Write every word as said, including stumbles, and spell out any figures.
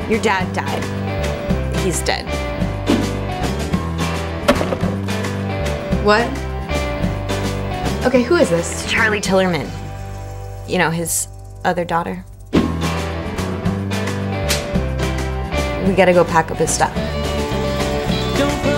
Your dad died. He's dead. What? Okay, who is this? It's Charlie Tillerman. You know, his other daughter. We gotta go pack up his stuff. Don't